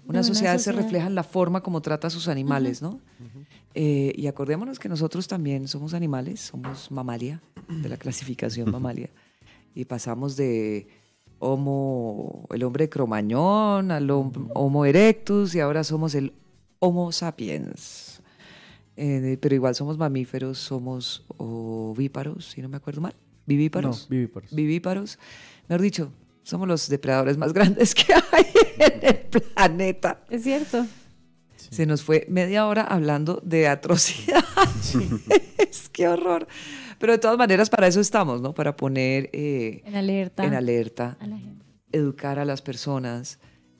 Una sociedad se refleja en la forma como trata a sus animales, ¿no? Y acordémonos que nosotros también somos animales, somos mamalia, de la clasificación mamalia, y pasamos de el hombre cromañón al Homo erectus, y ahora somos el Homo sapiens. Pero igual somos mamíferos, somos ovíparos, si no me acuerdo mal. ¿Vivíparos? No, vivíparos. Vivíparos. Mejor dicho, somos los depredadores más grandes que hay en el planeta. Es cierto. Sí. Se nos fue media hora hablando de atrocidades. ¡Qué horror! Pero de todas maneras para eso estamos, ¿no? Para poner en alerta a la gente. Educar a las personas.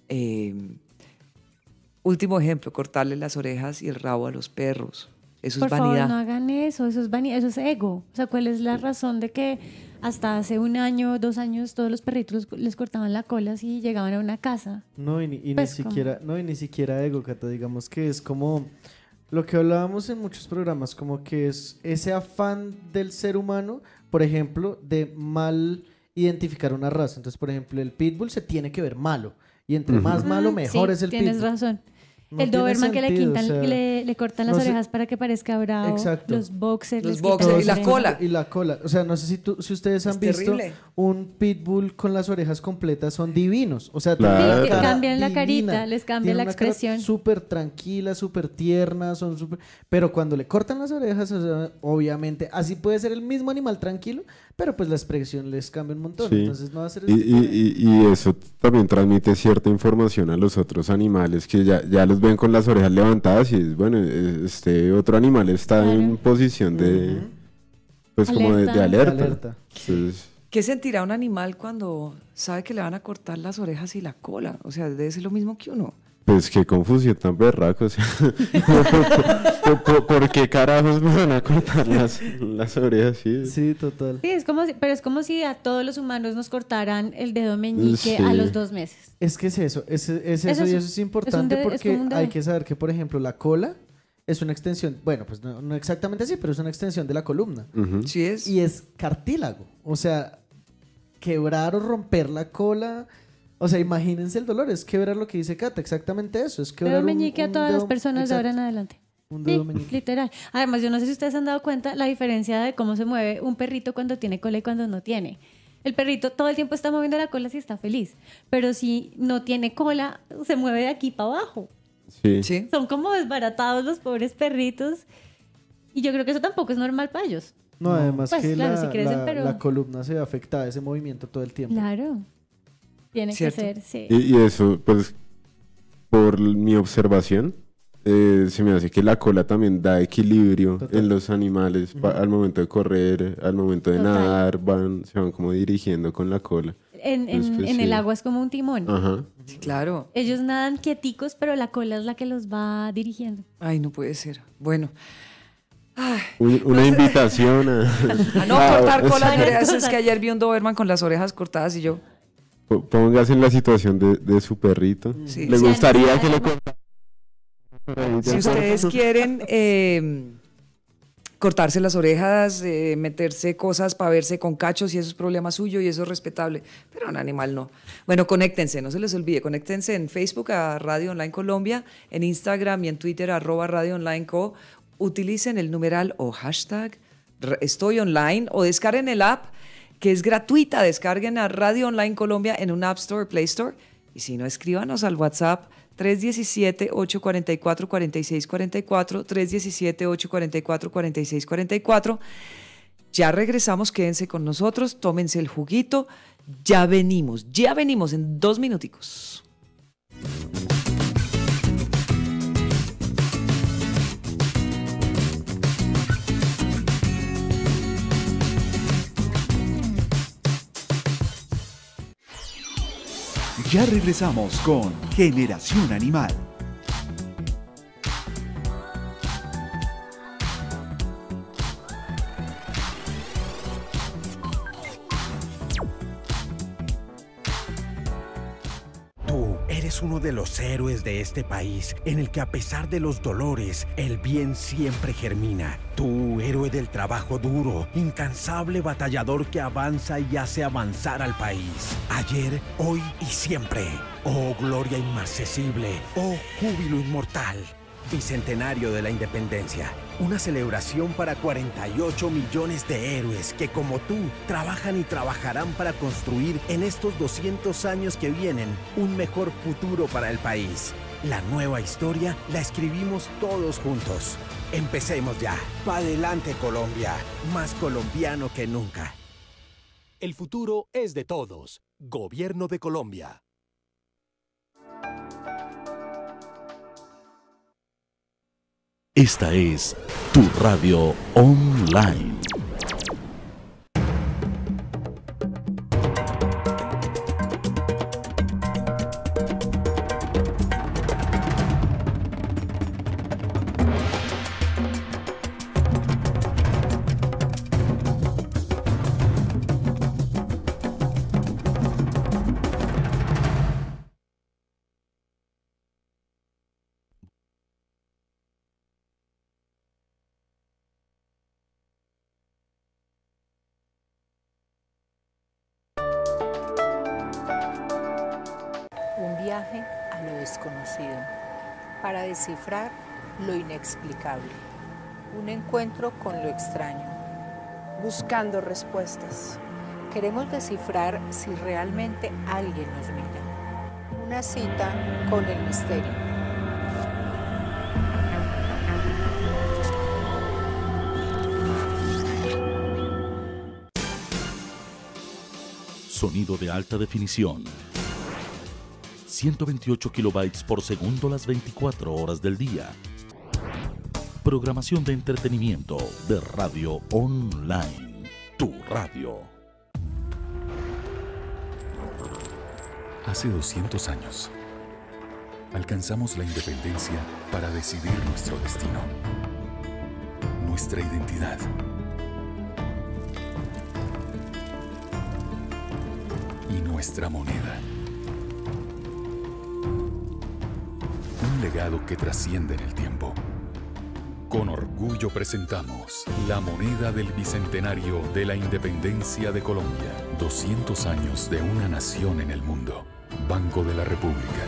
Último ejemplo, cortarle las orejas y el rabo a los perros. Eso es vanidad. Por favor, no hagan eso es vanidad, eso es ego. O sea, ¿cuál es la razón de que hasta hace 1 año, 2 años, todos los perritos les cortaban la cola si llegaban a una casa? No, y pues, ni siquiera ego, Cata. Digamos que es como lo que hablábamos en muchos programas, como que es ese afán del ser humano, por ejemplo, de mal identificar una raza. Entonces, por ejemplo, el pitbull se tiene que ver malo. Y entre más malo, mejor es el pitbull. Tienes razón. No el Doberman sentido, que le quintan, o sea, le cortan las orejas para que parezca bravo. Exacto. Los boxers y la cola. Y la cola. O sea, no sé si ustedes han visto terrible. Un pitbull con las orejas completas, son divinos. O sea, claro. Sí, cambian la carita, les cambia la expresión. Súper tranquila, súper tierna, pero cuando le cortan las orejas, o sea, obviamente, así puede ser el mismo animal tranquilo, pero pues la expresión les cambia un montón. Sí. Entonces no va a ser y eso también transmite cierta información a los otros animales que ya los ven con las orejas levantadas y bueno, este otro animal está en posición de pues como de alerta. Entonces, ¿qué sentirá un animal cuando sabe que le van a cortar las orejas y la cola? O sea, debe ser lo mismo que uno. Pues qué confusión tan berraco, o sea, ¿por qué carajos me van a cortar las orejas? Sí, total. Sí, pero es como si a todos los humanos nos cortaran el dedo meñique a los 2 meses. Es que es eso, y eso es importante porque hay que saber que, por ejemplo, la cola es una extensión, bueno, pues no exactamente así, pero es una extensión de la columna. Sí es. Y es cartílago, o sea, quebrar o romper la cola... O sea, imagínense el dolor, es quebrar lo que dice Cata, exactamente eso, es quebrar dedo meñique a todas las personas de ahora en adelante. Un dedo meñique. Literal. Además, yo no sé si ustedes han dado cuenta la diferencia de cómo se mueve un perrito cuando tiene cola y cuando no tiene. El perrito todo el tiempo está moviendo la cola si está feliz, pero si no tiene cola, se mueve de aquí para abajo. Sí. Son como desbaratados los pobres perritos y yo creo que eso tampoco es normal para ellos. No, además pues, que claro, si crecen, pero... la columna se ve afectada, ese movimiento todo el tiempo. Claro. Tiene ¿cierto? Que ser, sí. Y eso, pues, por mi observación, se me hace que la cola también da equilibrio en los animales al momento de correr, al momento de nadar, se van como dirigiendo con la cola. En el agua es como un timón. Ajá. Sí, claro. Ellos nadan quieticos, pero la cola es la que los va dirigiendo. Ay, no puede ser. Bueno. Ay, una invitación a no cortar colas de orejas. Es que ayer vi un Doberman con las orejas cortadas y yo... Póngase en la situación de su perrito. Sí. ¿Le gustaría que le cortara? Si ustedes quieren cortarse las orejas, meterse cosas para verse con cachos, y eso es problema suyo y eso es respetable, pero un animal no. Bueno, conéctense, no se les olvide, conéctense en Facebook a Radio Online Colombia, en Instagram y en Twitter @Radio Online Co. Utilicen el numeral o hashtag Estoy Online o descarguen el app que es gratuita. Descarguen a Radio Online Colombia en un App Store o Play Store. Y si no, escríbanos al WhatsApp 317-844-4644, 317-844-4644. Ya regresamos, quédense con nosotros, tómense el juguito. Ya venimos en 2 minuticos. Ya regresamos con Generación Animal. Tú eres uno de los héroes de este país, en el que a pesar de los dolores, el bien siempre germina. Tú, héroe del trabajo duro, incansable batallador que avanza y hace avanzar al país. Ayer, hoy y siempre. Oh, gloria inmarcesible. Oh, júbilo inmortal. Bicentenario de la Independencia. Una celebración para 48 millones de héroes que, como tú, trabajan y trabajarán para construir en estos 200 años que vienen un mejor futuro para el país. La nueva historia la escribimos todos juntos. Empecemos ya. Pa' adelante, Colombia. Más colombiano que nunca. El futuro es de todos. Gobierno de Colombia. Esta es tu radio online. Viaje a lo desconocido, para descifrar lo inexplicable. Un encuentro con lo extraño. Buscando respuestas. Queremos descifrar si realmente alguien nos mira. Una cita con el misterio. Sonido de alta definición. 128 kilobytes por segundo las 24 horas del día. Programación de entretenimiento de radio online. Tu radio. Hace 200 años, alcanzamos la independencia para decidir nuestro destino, nuestra identidad. Y nuestra moneda. Un legado que trasciende en el tiempo. Con orgullo presentamos la moneda del Bicentenario de la Independencia de Colombia. 200 años de una nación en el mundo. Banco de la República.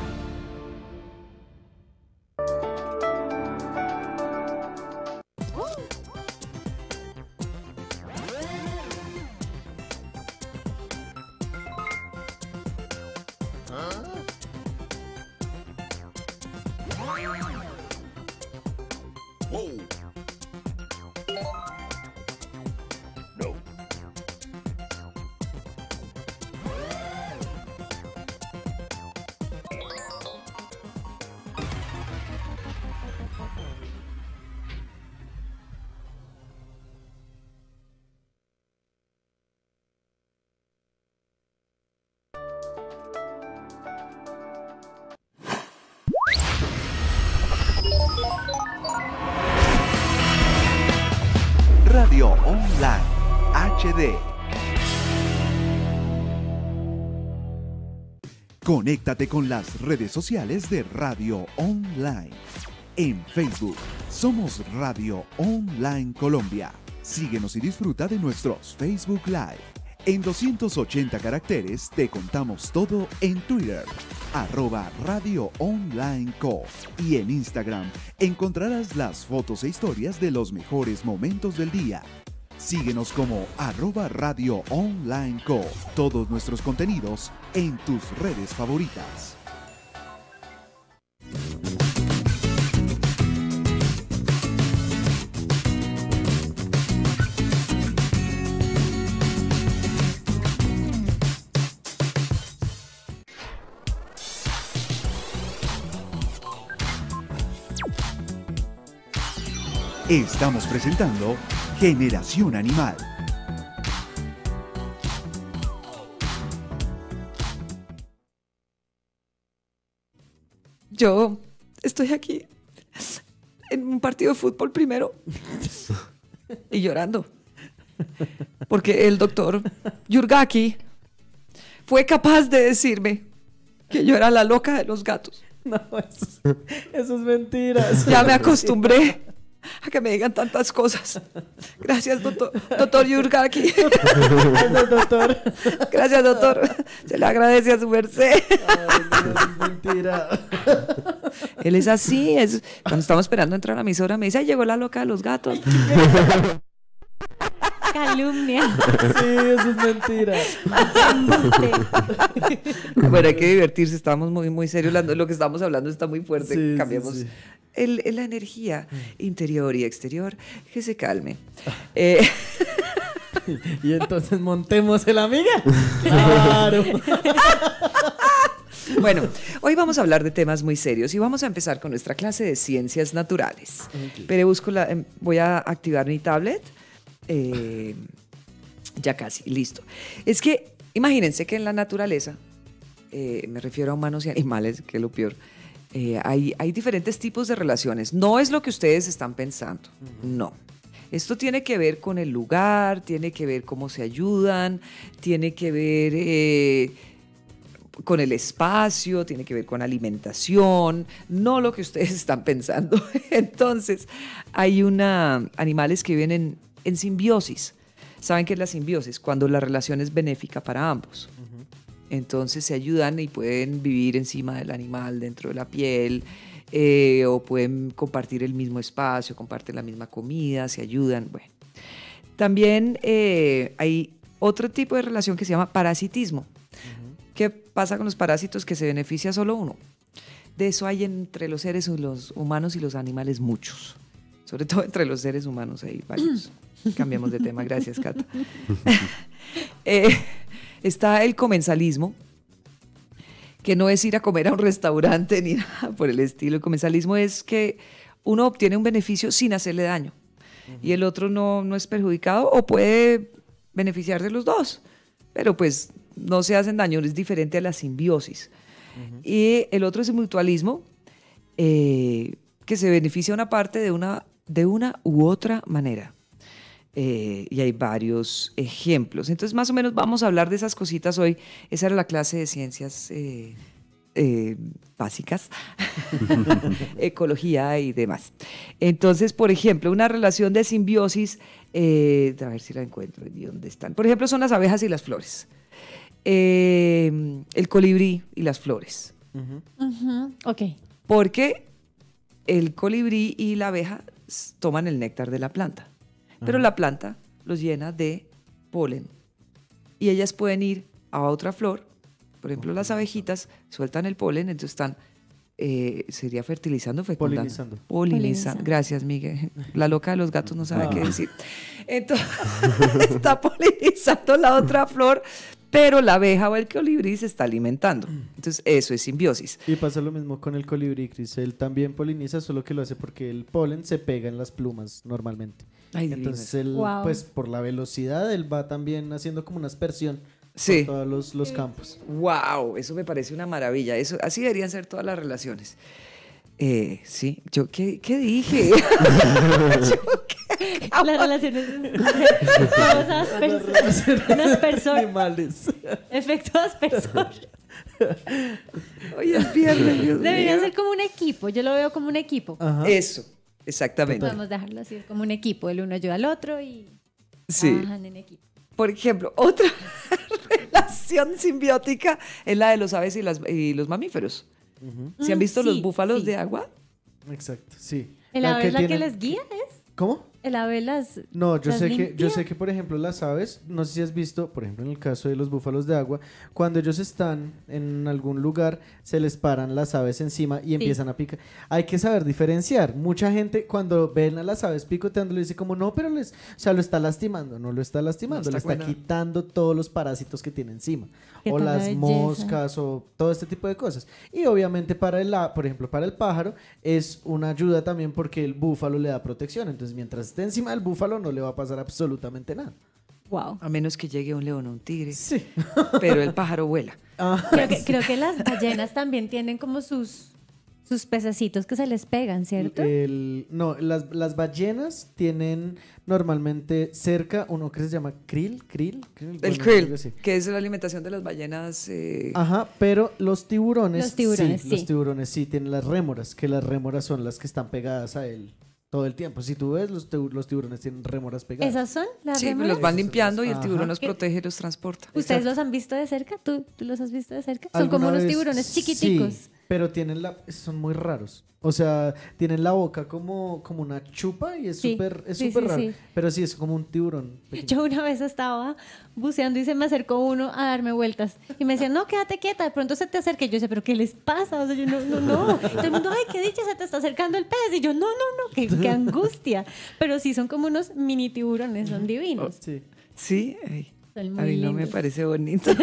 Radio Online HD. Conéctate con las redes sociales de Radio Online. En Facebook, somos Radio Online Colombia. Síguenos y disfruta de nuestros Facebook Live. En 280 caracteres te contamos todo en Twitter, @Radio Online Co. Y en Instagram encontrarás las fotos e historias de los mejores momentos del día. Síguenos como @Radio Online Co. Todos nuestros contenidos en tus redes favoritas. Estamos presentando Generación Animal. Yo estoy aquí en un partido de fútbol primero y llorando porque el doctor Yurgaki fue capaz de decirme que yo era la loca de los gatos. No, eso es mentira. Ya me acostumbré a que me digan tantas cosas. Gracias, doctor Yurgaki. Gracias, doctor. Gracias, doctor. Se le agradece a su merced. Ay, no, es mentira. Él es así. Cuando estamos esperando entrar a la emisora, me dice, "Ay, llegó la loca de los gatos". Calumnia. Sí, eso es mentira. Bueno, hay que divertirse. Estamos muy, muy serios. Lo que estamos hablando está muy fuerte. Sí, Cambiemos. sí. La energía interior y exterior, que se calme. Y entonces montemos el amiga. Claro. Bueno, hoy vamos a hablar de temas muy serios y vamos a empezar con nuestra clase de ciencias naturales. Okay. Pero voy a activar mi tablet. Ya casi, listo. Es que imagínense que en la naturaleza, me refiero a humanos y animales, que es lo peor, hay diferentes tipos de relaciones. No es lo que ustedes están pensando, no. Esto tiene que ver con el lugar, tiene que ver cómo se ayudan, tiene que ver con el espacio, tiene que ver con alimentación, no lo que ustedes están pensando. Entonces, hay animales que viven en simbiosis. ¿Saben qué es la simbiosis? Cuando la relación es benéfica para ambos. Entonces se ayudan y pueden vivir encima del animal, dentro de la piel, o pueden compartir el mismo espacio, comparten la misma comida, se ayudan. Bueno. También hay otro tipo de relación que se llama parasitismo. ¿Qué pasa con los parásitos? Que se beneficia solo uno. De eso hay entre los seres humanos y los animales muchos. Sobre todo entre los seres humanos hay varios. Cambiamos de tema, gracias, Cata. Está el comensalismo, que no es ir a comer a un restaurante ni nada por el estilo. El comensalismo es que uno obtiene un beneficio sin hacerle daño y el otro no es perjudicado o puede beneficiar de los dos, pero pues no se hacen daño, es diferente a la simbiosis. Y el otro es el mutualismo, que se beneficia una parte de una u otra manera. Y hay varios ejemplos. Entonces, más o menos vamos a hablar de esas cositas hoy. Esa era la clase de ciencias básicas, ecología y demás. Entonces, por ejemplo, una relación de simbiosis, a ver si la encuentro, ¿y dónde están? Por ejemplo, son las abejas y las flores. El colibrí y las flores. Ok. Porque el colibrí y la abeja toman el néctar de la planta. Pero la planta los llena de polen y ellas pueden ir a otra flor. Por ejemplo, las abejitas sueltan el polen, entonces están, sería fertilizando, fecundando. Polinizando. Gracias, Miguel. La loca de los gatos no sabe qué decir. Entonces, está polinizando la otra flor, pero la abeja o el colibrí se está alimentando. Entonces, eso es simbiosis. Y pasa lo mismo con el colibrí, Cris. Él también poliniza, solo que lo hace porque el polen se pega en las plumas normalmente. Ay, entonces él, pues por la velocidad, él va también haciendo como una aspersión por todos los campos. ¡Wow! Eso me parece una maravilla. Así deberían ser todas las relaciones. Sí, yo ¿qué dije? Las relaciones animales. Efecto aspersor. Hoy es viernes. Deberían ser como un equipo. Yo lo veo como un equipo. Ajá. Eso. Exactamente. Podemos dejarlo así, como un equipo. El uno ayuda al otro y trabajan en equipo. Por ejemplo, otra relación simbiótica es la de los aves y los mamíferos. ¿Se han visto los búfalos de agua? Exacto, sí. ¿El ave es la que les guía? ¿Cómo? El ave las... No, yo sé que, por ejemplo, las aves, no sé si has visto, por ejemplo, en el caso de los búfalos de agua, cuando ellos están en algún lugar, se les paran las aves encima y empiezan a picar. Hay que saber diferenciar. Mucha gente, cuando ven a las aves picoteando, le dice como, no, pero lo está lastimando. No lo está lastimando, le está quitando todos los parásitos que tiene encima. O las moscas, o todo este tipo de cosas. Y obviamente por ejemplo, para el pájaro, es una ayuda también porque el búfalo le da protección. Entonces, mientras esté encima del búfalo, no le va a pasar absolutamente nada. Wow. A menos que llegue un león o un tigre. Sí. Pero el pájaro vuela. Creo que las ballenas también tienen como sus sus pececitos que se les pegan, ¿cierto? No, las ballenas tienen normalmente cerca uno que se llama krill. El krill, que es la alimentación de las ballenas. Ajá, pero los tiburones sí. Los tiburones sí tienen las rémoras, que las rémoras son las que están pegadas a él todo el tiempo. Si tú ves, los tiburones tienen rémoras pegadas. ¿Esas son las rémoras? Sí, los van limpiando y el tiburón Ajá. los protege y los transporta. ¿Ustedes los han visto de cerca? ¿Tú los has visto de cerca? Son como unos tiburones chiquiticos. Sí, pero son muy raros. O sea, tienen la boca como una chupa y es súper raro. Sí. Pero sí, es como un tiburón pequeño. Yo una vez estaba buceando y se me acercó uno a darme vueltas. Y me decía, no, quédate quieta, de pronto se te acerca. Y yo decía, ¿pero qué les pasa? O sea, yo no. Todo el mundo, ay, qué dicha, se te está acercando el pez. Y yo, no, qué angustia. Pero sí, son como unos mini tiburones, son divinos. Sí. Sí, son muy a mí lindos. no me parece bonito.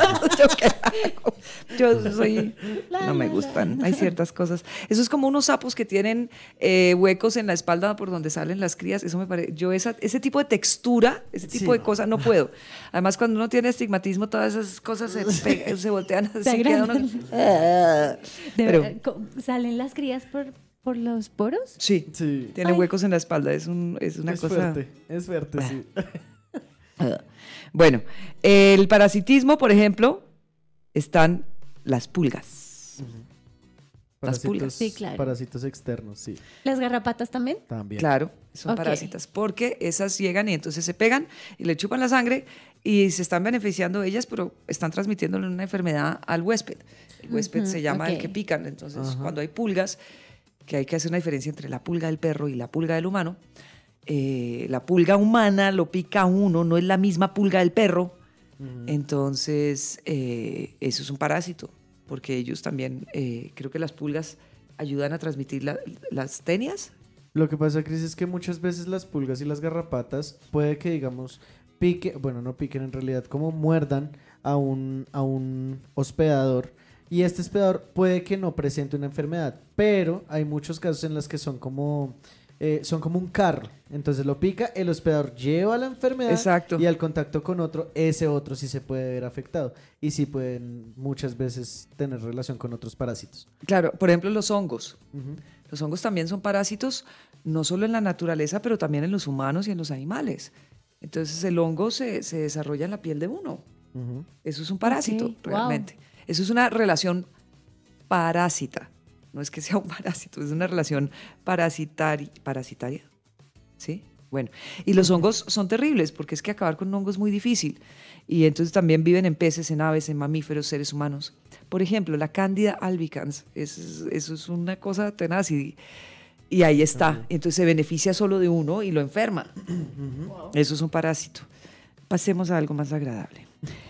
Yo soy... No me gustan. Hay ciertas cosas. Eso es como unos sapos que tienen huecos en la espalda por donde salen las crías. Eso me parece... Yo ese tipo de textura, ese tipo de cosas, no puedo. Además, cuando uno tiene estigmatismo, todas esas cosas se voltean así. Queda uno... ¿Salen las crías por los poros? Sí. Tienen huecos en la espalda. Es una cosa... Es fuerte, sí. Bueno, el parasitismo, por ejemplo, están las pulgas. Las pulgas. Sí, claro. Parásitos externos, sí. ¿Las garrapatas también? También. Claro, son parásitas, porque esas llegan y entonces se pegan y le chupan la sangre y se están beneficiando ellas, pero están transmitiéndole una enfermedad al huésped. El huésped se llama el que pican. Entonces, cuando hay pulgas, que hay que hacer una diferencia entre la pulga del perro y la pulga del humano. La pulga humana lo pica a uno, no es la misma pulga del perro. Entonces, eso es un parásito, porque ellos también, creo que las pulgas ayudan a transmitir las tenias. Lo que pasa, Cris, es que muchas veces las pulgas y las garrapatas puede que, digamos, no piquen en realidad, como muerdan a un hospedador. Y este hospedador puede que no presente una enfermedad, pero hay muchos casos en los que son como un carro. Entonces lo pica, el hospedador lleva la enfermedad. Exacto. Y al contacto con ese otro sí se puede ver afectado. Y sí pueden muchas veces tener relación con otros parásitos. Claro, por ejemplo, los hongos. Los hongos también son parásitos, no solo en la naturaleza, pero también en los humanos y en los animales. Entonces el hongo se desarrolla en la piel de uno. Eso es un parásito, realmente. Wow. Eso es una relación parásita. No es que sea un parásito, es una relación parasitaria. ¿Sí? Bueno, y los hongos son terribles porque es que acabar con un hongo es muy difícil. Y entonces también viven en peces, en aves, en mamíferos, seres humanos. Por ejemplo, la Candida albicans, eso es una cosa tenaz y ahí está. Entonces se beneficia solo de uno y lo enferma. Eso es un parásito. Pasemos a algo más agradable.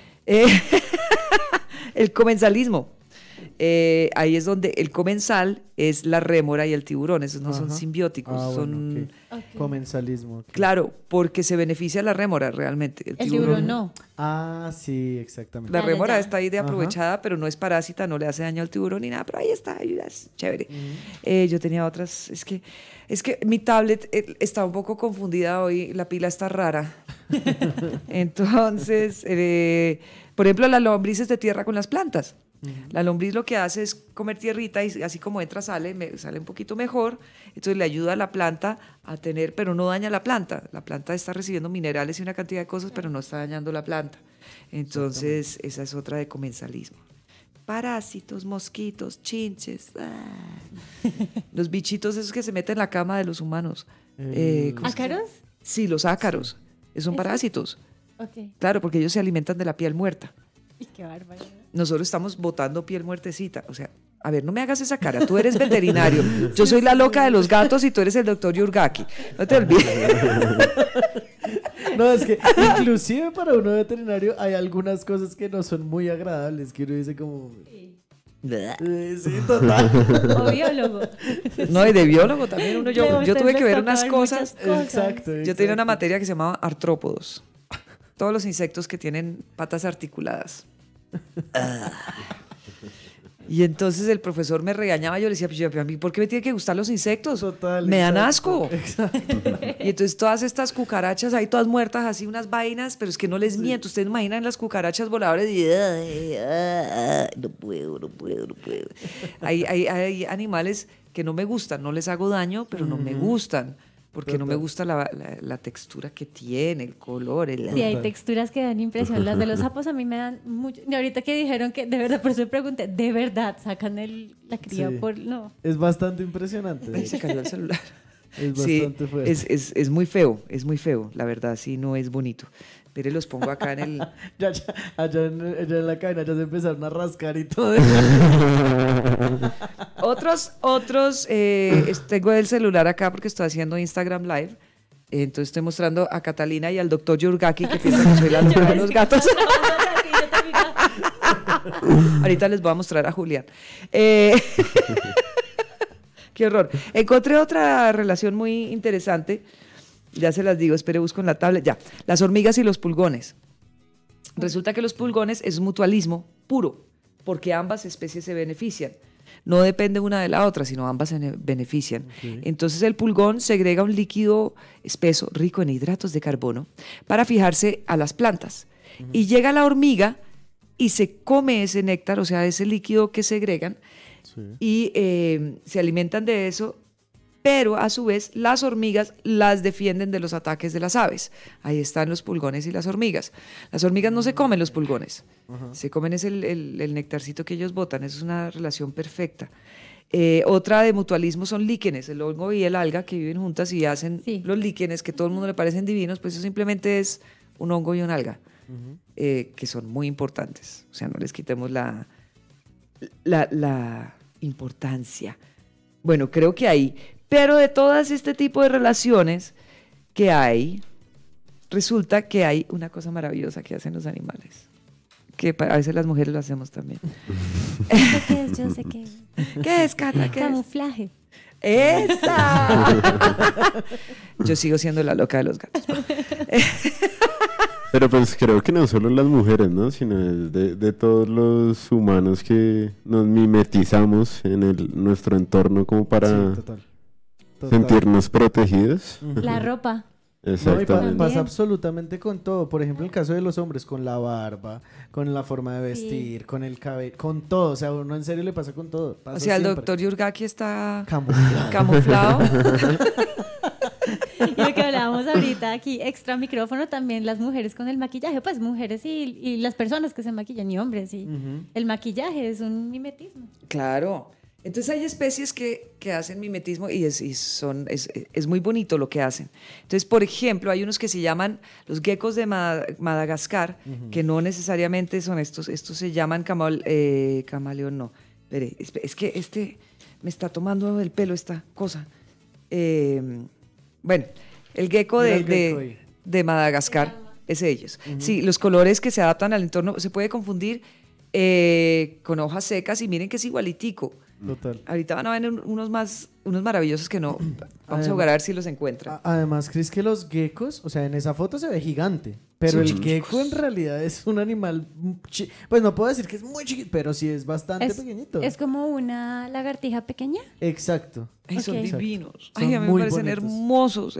El comensalismo. Ahí es donde el comensal es la rémora y el tiburón. Esos no son simbióticos, son... Comensalismo. Okay. Claro, porque se beneficia la rémora realmente. El tiburón no. Ah, sí, exactamente. La rémora está ahí de aprovechada, pero no es parásita, no le hace daño al tiburón ni nada, pero ahí está, es chévere. Yo tenía otras, es que mi tablet está un poco confundida hoy, la pila está rara. Entonces, por ejemplo, las lombrices de tierra con las plantas. La lombriz lo que hace es comer tierrita y así como entra sale un poquito mejor, entonces le ayuda a la planta a tener, pero no daña la planta está recibiendo minerales y una cantidad de cosas, pero no está dañando la planta. Entonces esa es otra de comensalismo. Parásitos, mosquitos, chinches, los bichitos esos que se meten en la cama de los humanos. ¿Ácaros? Sí, los ácaros, son parásitos. Okay. Claro, porque ellos se alimentan de la piel muerta. Qué bárbaro. Nosotros estamos botando piel muertecita. O sea, a ver, no me hagas esa cara. Tú eres veterinario. Yo soy la loca de los gatos y tú eres el doctor Yurgaki. No te olvides. No, es que inclusive para uno veterinario hay algunas cosas que no son muy agradables, que uno dice como... Sí, total. O biólogo. No, y de biólogo también yo tuve que ver unas cosas. Exacto. Yo tenía una materia que se llamaba artrópodos. Todos los insectos que tienen patas articuladas. Y entonces el profesor me regañaba, yo le decía, pues, ¿a mí por qué me tienen que gustar los insectos? Total, me dan exacto, asco. Y entonces todas estas cucarachas ahí todas muertas, así unas vainas, pero es que no les miento. Ustedes imaginan las cucarachas voladoras y no puedo. Hay animales que no me gustan, no les hago daño, pero no me gustan. Porque no me gusta la textura que tiene, el color. Sí, hay texturas que dan impresión. Las de los sapos a mí me dan mucho. Y ahorita que dijeron que, de verdad, por eso me pregunté, ¿de verdad sacan la cría por...? No. Es bastante impresionante. Ahí se cayó el celular. Es bastante fuerte. Es muy feo, la verdad, sí, no es bonito. Pero los pongo acá en el... allá en la cadena ya se empezaron a rascar y todo. Otros tengo el celular acá porque estoy haciendo Instagram Live. Entonces estoy mostrando a Catalina y al doctor Yurgaki que piensan que soy la loca de los gatos. Ahorita les voy a mostrar a Julián. Qué horror. Encontré otra relación muy interesante. Ya se las digo, espere, busco en la tablet. Ya, las hormigas y los pulgones. Resulta que los pulgones es mutualismo puro, porque ambas especies se benefician. No depende una de la otra, sino ambas se benefician. Okay. Entonces el pulgón segrega un líquido espeso, rico en hidratos de carbono, para fijarse a las plantas. Y llega la hormiga y se come ese néctar, o sea, ese líquido que segregan, y se alimentan de eso. Pero a su vez las hormigas las defienden de los ataques de las aves. Ahí están los pulgones y las hormigas. Las hormigas no se comen los pulgones, se comen es el nectarcito que ellos botan. Eso es una relación perfecta. Otra de mutualismo son líquenes, el hongo y el alga que viven juntas y hacen los líquenes que a todo el mundo le parecen divinos, pues eso simplemente es un hongo y un alga, que son muy importantes. O sea, no les quitemos la importancia. Bueno, creo que hay... Pero de todas este tipo de relaciones que hay, resulta que hay una cosa maravillosa que hacen los animales, que a veces las mujeres lo hacemos también. Yo sé qué es. ¿Qué es, Cata? ¿Qué camuflaje. ¡Esa! Yo sigo siendo la loca de los gatos. Pero pues creo que no solo las mujeres, ¿no? Sino de todos los humanos que nos mimetizamos en nuestro entorno como para... Sí, total. Sentirnos protegidos. La ropa. Exactamente. No, y pasa absolutamente con todo. Por ejemplo, en el caso de los hombres, con la barba, con la forma de vestir, con el cabello, con todo. O sea, uno en serio le pasa con todo. Pasa o sea, siempre. El doctor Yurgaki está camuflado. Y lo que hablábamos ahorita aquí, extra micrófono, también las mujeres con el maquillaje. Pues mujeres y las personas que se maquillan, y hombres. Y el maquillaje es un mimetismo. Claro. Entonces hay especies que hacen mimetismo y es muy bonito lo que hacen. Entonces, por ejemplo, hay unos que se llaman los geckos de Madagascar, que no necesariamente son estos se llaman camaleón, no. Espere, es que me está tomando el pelo esta cosa. Bueno, el gecko de Madagascar es ellos. Sí, los colores que se adaptan al entorno, se puede confundir con hojas secas y miren que es igualitico. Total. Ahorita van a ver unos maravillosos que no. Vamos a jugar a ver si los encuentran. Además, ¿crees que los geckos, o sea, en esa foto se ve gigante, pero el gecko en realidad es un animal, pues no puedo decir que es muy chiquito, pero sí es bastante pequeñito. Es como una lagartija pequeña. Exacto. Ay, son divinos. Ay, a mí me parecen hermosos.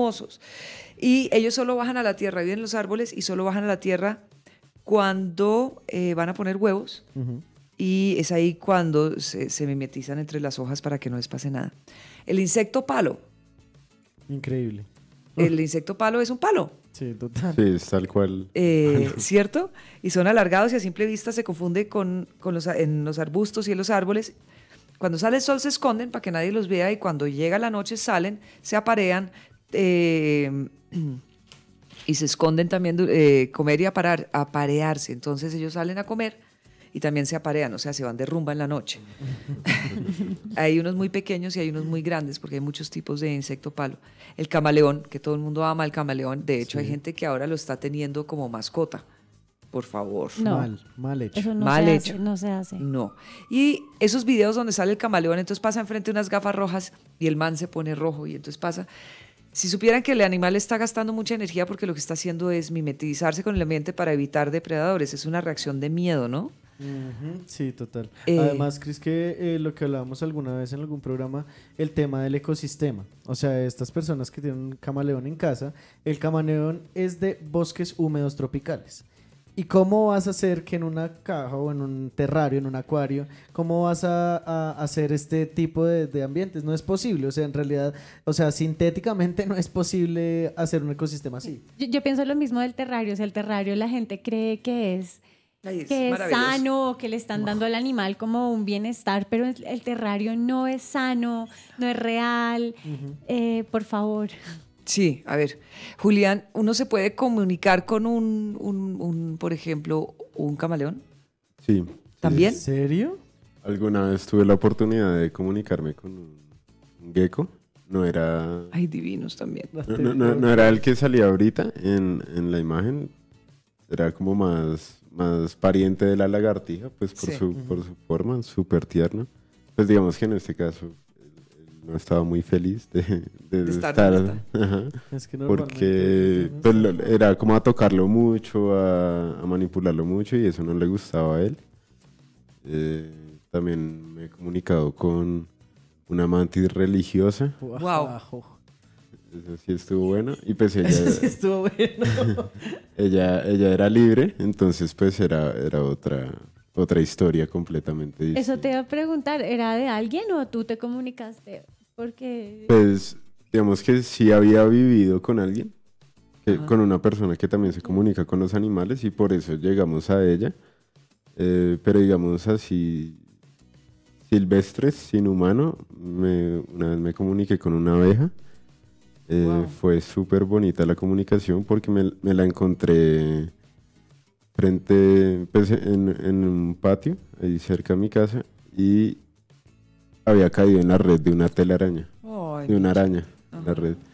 Y ellos solo bajan a la tierra, viven en los árboles y solo bajan a la tierra cuando van a poner huevos. Y es ahí cuando se mimetizan entre las hojas para que no les pase nada. El insecto palo. Increíble. El insecto palo es un palo. Sí, total. Sí, es tal cual. ¿Cierto? Y son alargados y a simple vista se confunde en los arbustos y en los árboles. Cuando sale el sol se esconden para que nadie los vea y cuando llega la noche salen, se aparean y se esconden también, comer y aparearse. Entonces ellos salen a comer y también se aparean, o sea, se van de rumba en la noche. Hay unos muy pequeños y hay unos muy grandes, porque hay muchos tipos de insecto palo. El camaleón, que todo el mundo ama el camaleón, de hecho hay gente que ahora lo está teniendo como mascota. Por favor. No. Mal hecho. Eso no se hace. No. Y esos videos donde sale el camaleón, entonces pasa enfrente unas gafas rojas y el man se pone rojo y entonces pasa... Si supieran que el animal está gastando mucha energía porque lo que está haciendo es mimetizarse con el ambiente para evitar depredadores, es una reacción de miedo, ¿no? Sí, total. Además, Cris, que lo que hablábamos alguna vez en algún programa, el tema del ecosistema. O sea, estas personas que tienen un camaleón en casa, el camaleón es de bosques húmedos tropicales. ¿Y cómo vas a hacer que en una caja o en un terrario, en un acuario, cómo vas a hacer este tipo de ambientes? No es posible, o sea, en realidad, o sea, sintéticamente no es posible hacer un ecosistema así. Yo pienso lo mismo del terrario, o sea, el terrario la gente cree que es sano, que le están dando al animal como un bienestar, pero el terrario no es sano, no es real, por favor. Sí, a ver, Julián, ¿uno se puede comunicar con por ejemplo, un camaleón? Sí. ¿También? ¿En serio? Alguna vez tuve la oportunidad de comunicarme con un gecko. No era... Ay, divinos también. No era el que salía ahorita en la imagen. Era como más pariente de la lagartija, pues por su forma, súper tierno. Pues digamos que en este caso... no estaba muy feliz de estar. Es que porque pues, era como a tocarlo mucho, a manipularlo mucho y eso no le gustaba a él. También me he comunicado con una mantis religiosa. Wow. Eso sí estuvo bueno. Y pues ella, sí estuvo bueno. ella era libre, entonces pues era otra historia completamente distinta. Eso te iba a preguntar, ¿era de alguien o tú te comunicaste? Porque... Pues digamos que sí había vivido con alguien, con una persona que también se comunica con los animales y por eso llegamos a ella. Pero digamos así, silvestres, sin humano, una vez me comuniqué con una abeja. Fue súper bonita la comunicación porque me la encontré frente, pues, en un patio, ahí cerca de mi casa, y había caído en la red de una telaraña, de una araña, en la red.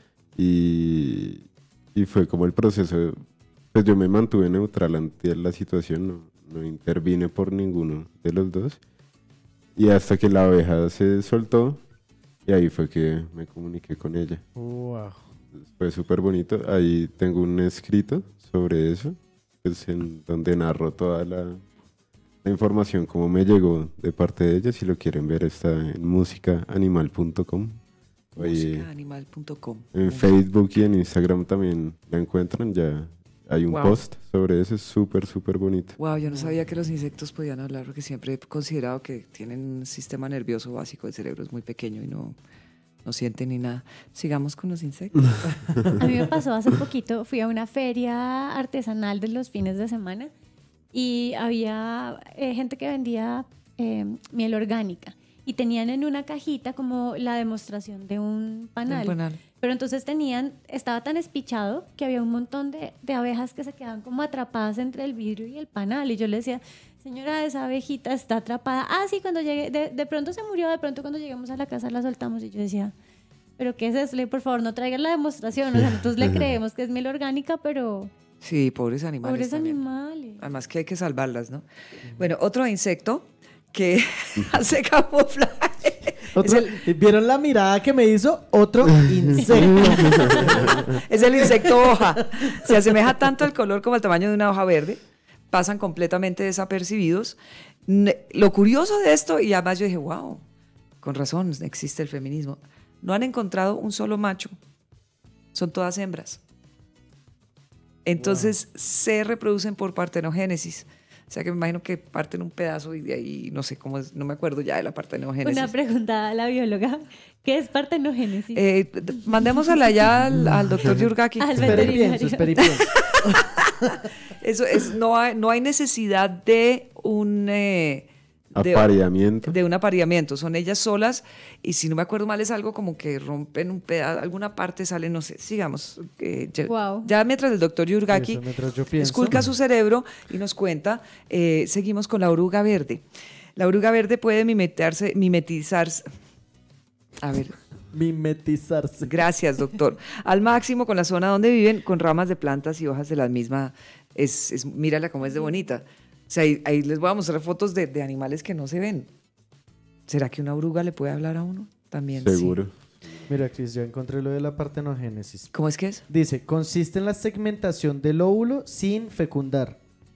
Y fue como el proceso, pues yo me mantuve neutral ante la situación, no intervine por ninguno de los dos. Y hasta que la abeja se soltó, y ahí fue que me comuniqué con ella. Wow. Fue súper bonito. Ahí tengo un escrito sobre eso, pues en donde narro toda la información, cómo me llegó de parte de ella. Si lo quieren ver, está en musicaanimal.com. Musicaanimal.com. En Facebook y en Instagram también la encuentran. Ya hay un post sobre eso, es súper, súper bonito. Wow, yo no sabía que los insectos podían hablar, porque siempre he considerado que tienen un sistema nervioso básico, el cerebro es muy pequeño y no sienten ni nada. Sigamos con los insectos. A mí me pasó hace poquito, fui a una feria artesanal de los fines de semana y había gente que vendía miel orgánica y tenían en una cajita como la demostración de un panal. Pero entonces estaba tan espichado que había un montón de abejas que se quedaban como atrapadas entre el vidrio y el panal. Y yo le decía, señora, esa abejita está atrapada. Ah, sí, cuando llegué, de pronto se murió, de pronto cuando llegamos a la casa la soltamos. Y yo decía, ¿pero qué es eso? Le dije, por favor, no traigan la demostración. O sea, nosotros le creemos que es miel orgánica, pero... Sí, pobres animales. Pobres también. Animales. Además que hay que salvarlas, ¿no? Bueno, otro insecto que hace camuflaje. ¿Vieron la mirada que me hizo? Otro insecto. Es el insecto hoja. Se asemeja tanto al color como al tamaño de una hoja verde. Pasan completamente desapercibidos. Lo curioso de esto, y además yo dije, wow, con razón existe el feminismo. No han encontrado un solo macho. Son todas hembras. Entonces se reproducen por partenogénesis. O sea que me imagino que parten un pedazo y de ahí, no sé cómo es, no me acuerdo ya de la partenogénesis. Una pregunta a la bióloga. ¿Qué es partenogénesis? Mandémosla allá al doctor Yurgaki. Al veterinario. Eso es, no hay necesidad de un... apareamiento. De un apareamiento. Son ellas solas y si no me acuerdo mal es algo como que rompen un pedazo, alguna parte sale, no sé, sigamos. Ya mientras el doctor Yurgaki esculca su cerebro y nos cuenta, seguimos con la oruga verde. La oruga verde puede mimetizarse. A ver. Mimetizarse. Gracias, doctor. Al máximo con la zona donde viven, con ramas de plantas y hojas de la misma. Mírala cómo es de bonita. O sea, ahí les voy a mostrar fotos de animales que no se ven. ¿Será que una oruga le puede hablar a uno? También. Seguro. Sí. Mira, Cris, ya encontré lo de la partenogénesis. ¿Cómo es que es? Dice, consiste en la segmentación del óvulo sin fecundar,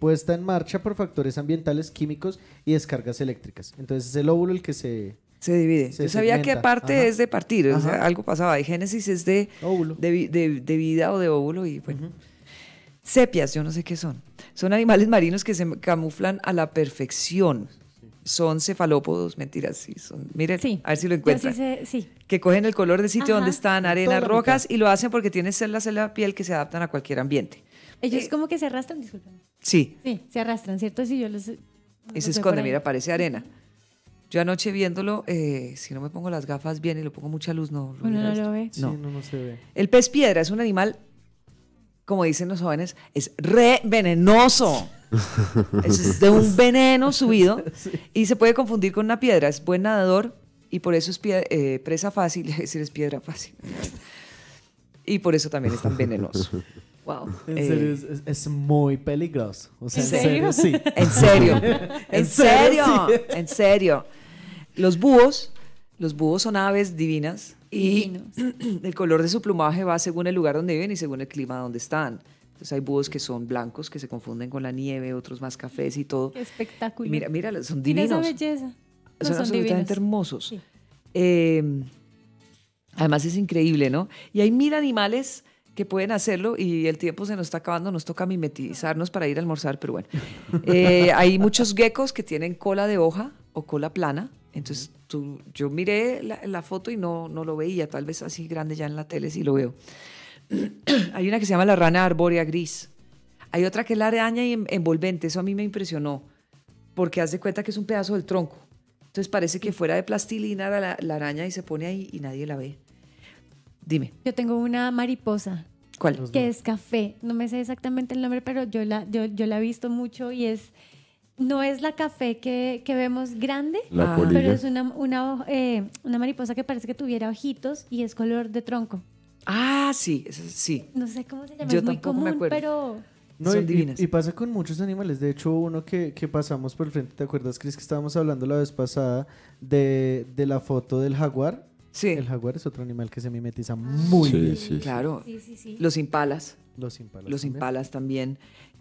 puesta en marcha por factores ambientales, químicos y descargas eléctricas. Entonces es el óvulo el que se divide. Yo sabía segmenta. que parte Ajá. es de partir, o sea, Ajá. algo pasaba. Y génesis es de óvulo, de vida o de óvulo y bueno. Sepias, yo no sé qué son. Son animales marinos que se camuflan a la perfección. Son cefalópodos, mentiras, sí, son. Miren, Sí, a ver si lo yo encuentran. sí sé, sí. Que cogen el color del sitio Ajá. donde están, Toda arena, la rocas, mitad. y lo hacen porque tienen células en la piel que se adaptan a cualquier ambiente. Ellos como que se arrastran, disculpen. Sí, Sí, se arrastran, ¿cierto? Sí, yo los... y se esconde, mira, parece arena. Yo anoche viéndolo, si no me pongo las gafas bien y lo pongo mucha luz, no lo Uno hubiera no visto. lo ve. Sí, No. no se ve. El pez piedra es un animal, como dicen los jóvenes, es re venenoso. Es de un veneno subido y se puede confundir con una piedra. Es buen nadador y por eso es presa fácil, es decir, es piedra fácil. Y por eso también es tan venenoso. Wow. En serio, es muy peligroso. O sea, ¿En serio? sí. En serio. En serio. sí. En serio. Los búhos son aves divinas y el color de su plumaje va según el lugar donde viven y según el clima donde están. Entonces hay búhos que son blancos, que se confunden con la nieve, otros más cafés y todo. Qué espectáculo. Mira, son Mira esa divinos. belleza. No, Son absolutamente divinos. hermosos. Sí. Además es increíble, ¿no? Y hay 1000 animales que pueden hacerlo y el tiempo se nos está acabando, nos toca mimetizarnos para ir a almorzar, pero bueno. Hay muchos geckos que tienen cola de hoja o cola plana. Entonces yo miré la foto y no lo veía, tal vez así grande ya en la tele sí lo veo. Hay una que se llama la rana arbórea gris. Hay otra que es la araña envolvente, eso a mí me impresionó, porque haz de cuenta que es un pedazo del tronco. Entonces parece que fuera de plastilina la araña y se pone ahí y nadie la ve. Dime. Yo tengo una mariposa. ¿Cuál? Que es café. No me sé exactamente el nombre, pero yo la he visto mucho y no es la café que vemos grande, La polilla. pero es una mariposa que parece que tuviera ojitos y es color de tronco. Ah, sí, sí. No sé cómo se llama, Yo es muy tampoco me común, acuerdo. pero... No, Son divinas. y pasa con muchos animales. De hecho, uno que pasamos por el frente, ¿te acuerdas, Cris, que estábamos hablando la vez pasada de la foto del jaguar? Sí. El jaguar es otro animal que se mimetiza muy bien. Sí. Claro. Sí. Los impalas. Los impalas. Los también. impalas también.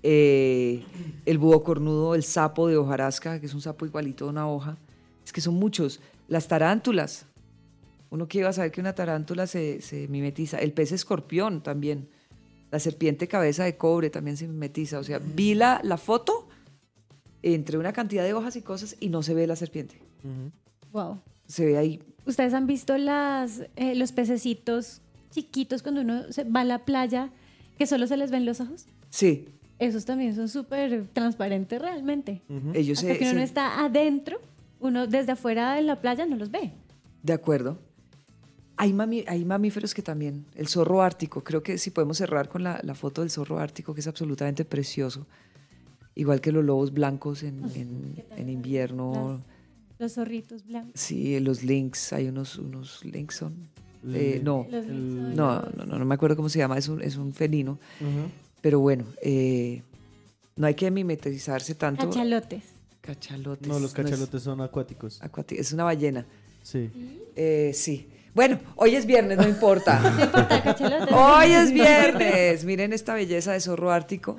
El búho cornudo, el sapo de hojarasca, que es un sapo igualito a una hoja. Es que son muchos. Las tarántulas. Uno que iba a saber que una tarántula se mimetiza. El pez escorpión también. La serpiente cabeza de cobre también se mimetiza. O sea, vi la foto entre una cantidad de hojas y cosas y no se ve la serpiente. Wow. Se ve ahí. ¿Ustedes han visto los pececitos chiquitos cuando uno va a la playa que solo se les ven los ojos? Sí. Esos también son súper transparentes realmente. Ellos Hasta que uno no está adentro, uno desde afuera de la playa no los ve. De acuerdo. Hay mamíferos que también. El zorro ártico. Creo que si podemos cerrar con la foto del zorro ártico, que es absolutamente precioso. Igual que los lobos blancos en invierno. Los zorritos blancos. Sí, los lynx. Hay unos lynx son. No. Los lynx No me acuerdo cómo se llama. Es un felino. Pero bueno, no hay que mimetizarse tanto. Cachalotes. Cachalotes. No, los cachalotes son acuáticos. Es una ballena. Sí. Sí. Bueno, hoy es viernes, no importa. No importa, cachalotes. Hoy es viernes. Miren esta belleza de zorro ártico.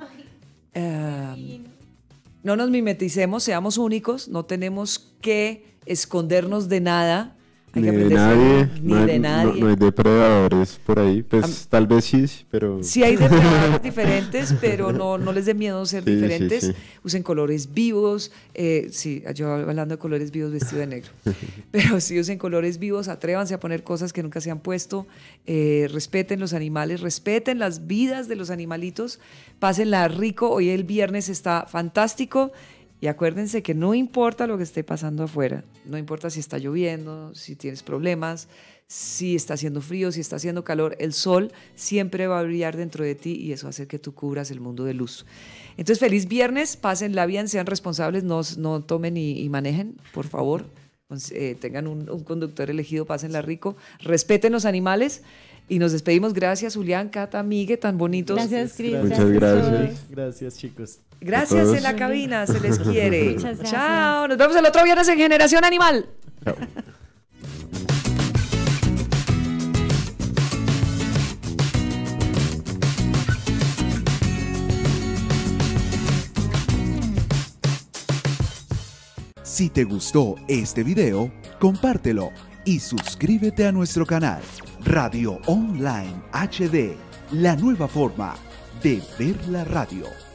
No nos mimeticemos, seamos únicos. No tenemos que escondernos de nada. Hay Ni que de aprender a nadie. ser- ni de nadie. No hay depredadores por ahí. Pues tal vez sí, pero... Sí hay depredadores diferentes, pero no les dé miedo ser Sí, diferentes. sí. Usen colores vivos. Sí, yo hablando de colores vivos vestido de negro. Pero sí usen colores vivos, atrévanse a poner cosas que nunca se han puesto. Respeten los animales, respeten las vidas de los animalitos. Pásenla rico. Hoy el viernes está fantástico. Y acuérdense que no importa lo que esté pasando afuera, no importa si está lloviendo, si tienes problemas, si está haciendo frío, si está haciendo calor, el sol siempre va a brillar dentro de ti y eso va a hacer que tú cubras el mundo de luz. Entonces, feliz viernes, pásenla bien, sean responsables, no tomen y manejen, por favor. Tengan un conductor elegido, pásenla rico, respeten los animales. Y nos despedimos. Gracias, Julián, Cata, Migue, tan bonitos. Gracias, Cris. Muchas gracias. Gracias, chicos. Gracias en la cabina, se les quiere. Muchas gracias. Chao, nos vemos el otro viernes en Generación Animal. Chao. Si te gustó este video, compártelo y suscríbete a nuestro canal Radio Online HD, la nueva forma de ver la radio.